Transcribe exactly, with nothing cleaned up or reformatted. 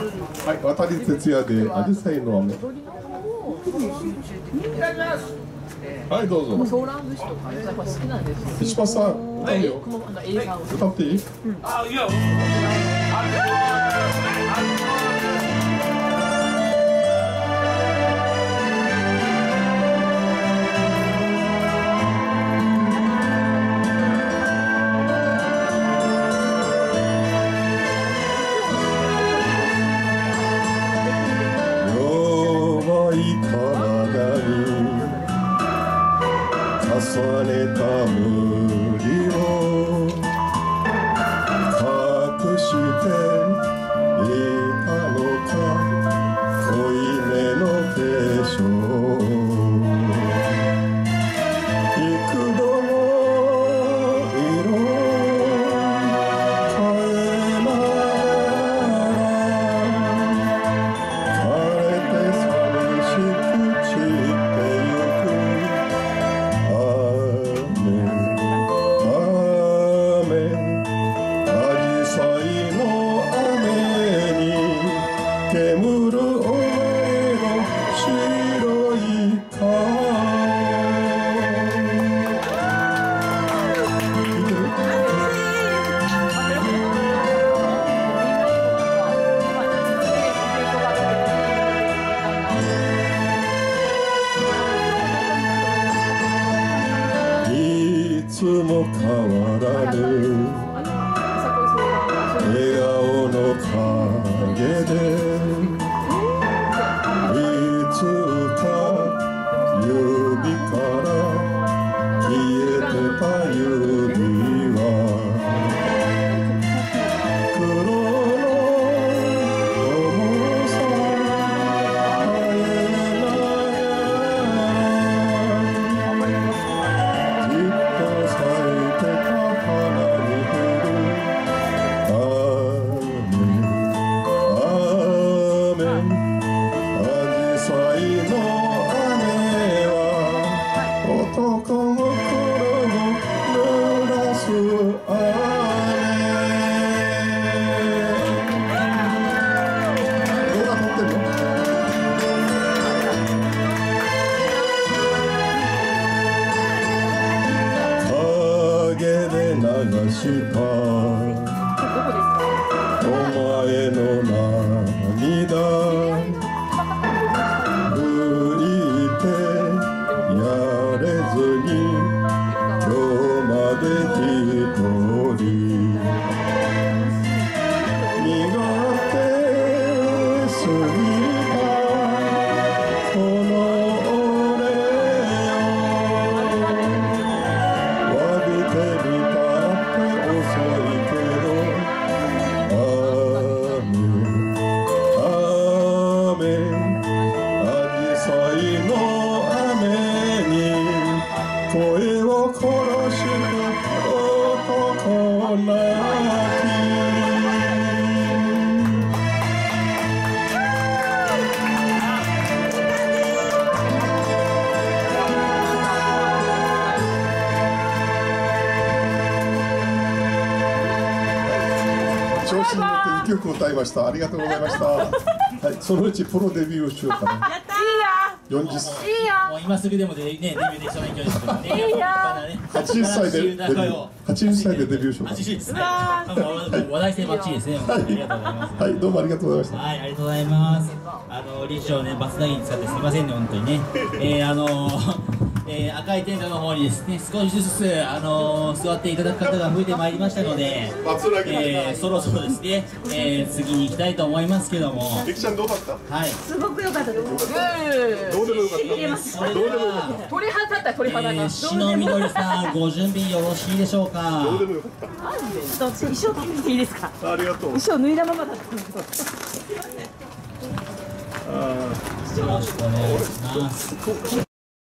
はい、渡哲也でアジサイの雨。はい、どうぞ。 ソーラン節とかやっぱ好きなんですよ。 石橋さん、歌うよ。 映画を歌っていい？ あ、いや。 重ねた無理を隠していたのか濃いめの化粧幾度も色変えながら枯れて寂しく散ってゆく煙る俺の白い顔いつも変わらぬ笑顔の影でいつか指から消えてた指は黒の重さ耐えながらじっと咲いてた花に降る男心を濡らす雨動画撮ってるの？陰で流したお前の涙拭いてやれずに今日まで一人苦手すぎたこの俺を詫びてみたって遅いけど雨雨アジサイの雨に声を殺した男泣き調子に乗っていっきょく歌いました。ありがとうございました。はい、そのうちプロデビューしようかな。 やったー。 よんじゅっさい。 いいよ。 もう今すぐでもでねデビューできそうな勢いですけどね。 いいよ。 はちじゅっさいでデビュー。はちじゅっさいでデビューしようかな。 はちじゅっですね。話題性バッチリですね。ありがとうございます。 はい、どうもありがとうございました。 はい、ありがとうございます。あのリッシュをねバスダギに使ってすみませんね本当にね。えー、あのえー、赤いテントの方にですね少しずつあの座っていただく方が増えてまいりましたので、えー、そろそろですね、えー、次に行きたいと思いますけども。 ゆきちゃんどうだった？ はい。 すごく良かったと思います。 どうでもよかった。 それでは鳥肌だった鳥肌が。 篠みどりさんご準備よろしいでしょうか。 どうでもよかった。 ちょっと衣装取ってみていいですか。 ありがとう。 衣装脱いだままだったんですけど。 よろしくお願いします。